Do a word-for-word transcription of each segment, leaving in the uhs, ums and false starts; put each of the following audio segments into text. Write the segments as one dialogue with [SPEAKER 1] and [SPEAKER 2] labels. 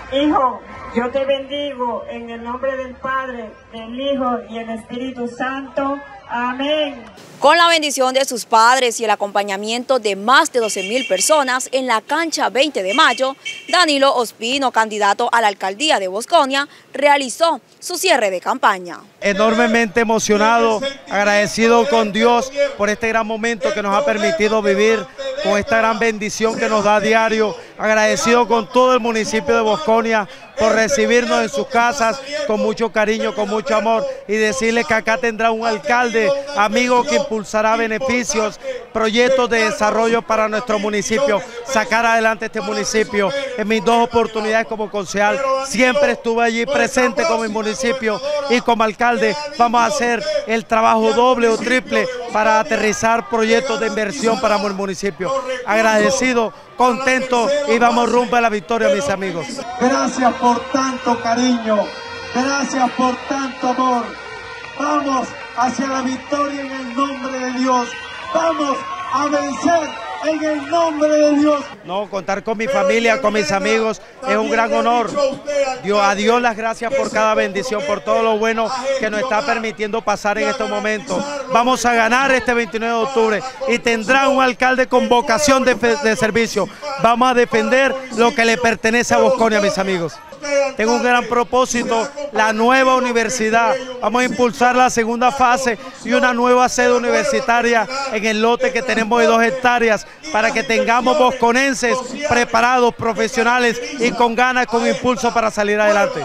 [SPEAKER 1] Hijo, yo te bendigo en el nombre del Padre, del Hijo y el Espíritu Santo. Amén.
[SPEAKER 2] Con la bendición de sus padres y el acompañamiento de más de doce mil personas en la cancha veinte de mayo, Danilo Ospino, candidato a la alcaldía de Bosconia, realizó su cierre de campaña.
[SPEAKER 3] Enormemente emocionado, agradecido con Dios por este gran momento que nos ha permitido vivir, con esta gran bendición que nos da a diario, agradecido con todo el municipio de Bosconia por recibirnos en sus casas con mucho cariño, con mucho amor, y decirles que acá tendrá un alcalde amigo que impulsará beneficios, proyectos de desarrollo para nuestro municipio, sacar adelante este municipio. En mis dos oportunidades como concejal siempre estuve allí presente con mi municipio, y como alcalde vamos a hacer el trabajo doble o triple para aterrizar proyectos de inversión para el municipio. Agradecido, contento, y vamos rumbo a la victoria, mis amigos.
[SPEAKER 4] Gracias por tanto cariño, gracias por tanto amor. Vamos hacia la victoria en el nombre de Dios. Vamos a vencer en el nombre de Dios.
[SPEAKER 3] No, contar con mi familia, con mis amigos, es un gran honor. Dios, a Dios las gracias por cada bendición, por todo lo bueno que nos está permitiendo pasar en estos momentos. Vamos a ganar este veintinueve de octubre y tendrá un alcalde con vocación de, de servicio. Vamos a defender lo que le pertenece a Bosconia, mis amigos. Tengo un gran propósito, la nueva universidad. Vamos a impulsar la segunda fase y una nueva sede universitaria en el lote que tenemos de dos hectáreas para que tengamos bosconenses preparados, profesionales y con ganas, con impulso para salir adelante.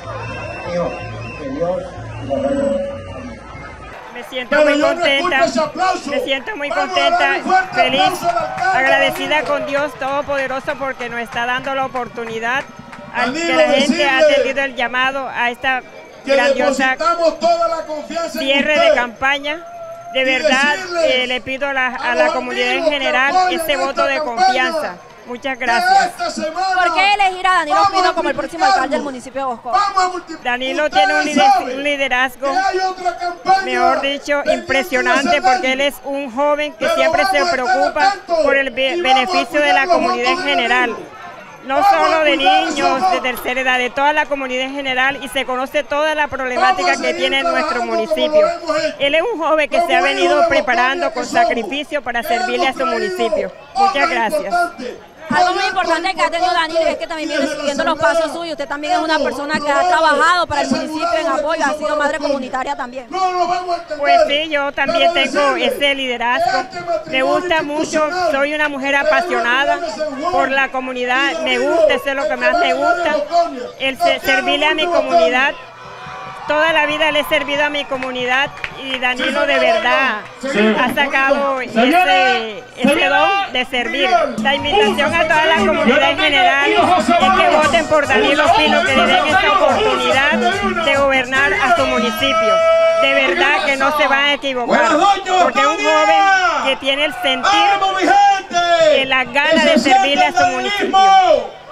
[SPEAKER 1] Me siento muy contenta, me siento muy contenta, feliz, agradecida con Dios Todopoderoso porque nos está dando la oportunidad a que la gente ha atendido el llamado a esta grandiosa cierre de campaña. De verdad, eh, le pido a la, a la comunidad en general este voto de confianza. Muchas gracias.
[SPEAKER 2] ¿Por qué elegir a Danilo Ospino como el próximo alcalde del municipio de Bosconia?
[SPEAKER 1] Danilo tiene un, lider, un liderazgo, mejor dicho, impresionante, porque él es un joven que siempre se preocupa por el be beneficio de la comunidad en general. No solo de niños de tercera edad, de toda la comunidad en general, y se conoce toda la problemática que tiene nuestro municipio. Él es un joven que se ha venido preparando con sacrificio para servirle a su municipio. Muchas gracias.
[SPEAKER 2] Algo muy importante que ha tenido Danilo es que también viene siguiendo los pasos suyos. Usted también es una persona que ha trabajado para el municipio en apoyo, ha sido madre comunitaria también.
[SPEAKER 1] Pues sí, yo también tengo ese liderazgo. Me gusta mucho, soy una mujer apasionada por la comunidad, me gusta, eso es lo que más me gusta, el servirle a mi comunidad. Toda la vida le he servido a mi comunidad y Danilo de verdad ha sacado ese, ese don de servir. La invitación a toda la comunidad en general es que voten por Danilo Ospino, que le den esta oportunidad de gobernar a su municipio. De verdad que no se van a equivocar, porque es un joven que tiene el sentir y las ganas de servirle a su municipio.